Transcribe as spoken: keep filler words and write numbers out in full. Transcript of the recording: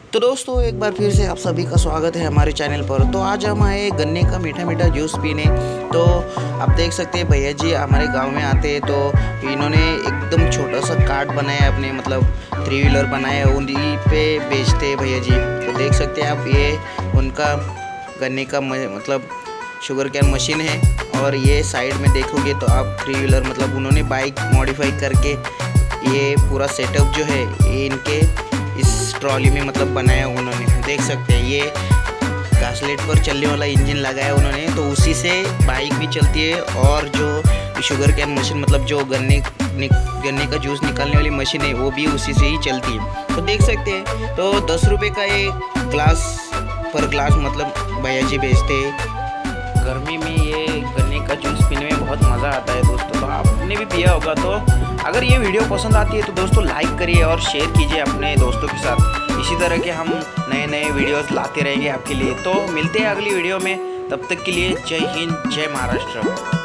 तो दोस्तों एक बार फिर से आप सभी का स्वागत है हमारे चैनल पर। तो आज हम आए गन्ने का मीठा मीठा जूस पीने। तो आप देख सकते हैं भैया जी हमारे गांव में आते हैं, तो इन्होंने एकदम छोटा सा कार्ट बनाया अपने, मतलब थ्री व्हीलर बनाया, उन्हीं पे बेचते हैं भैया जी। तो देख सकते हैं आप, ये उनका गन्ने का मतलब शुगर कैन मशीन है। और ये साइड में देखोगे तो आप थ्री व्हीलर मतलब उन्होंने बाइक मॉडिफाई करके ये पूरा सेटअप जो है ये इनके इस ट्रॉली में मतलब बनाया उन्होंने। देख सकते हैं ये घासलेट पर चलने वाला इंजन लगाया उन्होंने, तो उसी से बाइक भी चलती है। और जो शुगर कैन मशीन मतलब जो गन्ने गन्ने का जूस निकालने वाली मशीन है वो भी उसी से ही चलती है। तो देख सकते हैं, तो दस रुपये का ये ग्लास पर ग्लास मतलब भैया जी बेचते हैं। गर्मी में ये गन्ने का जूस पीने में बहुत मज़ा आता है दोस्तों। तो आपने भी पिया होगा। तो अगर ये वीडियो पसंद आती है तो दोस्तों लाइक करिए और शेयर कीजिए अपने दोस्तों के साथ। इसी तरह के हम नए नए वीडियोस लाते रहेंगे आपके लिए। तो मिलते हैं अगली वीडियो में, तब तक के लिए जय हिंद, जय महाराष्ट्र।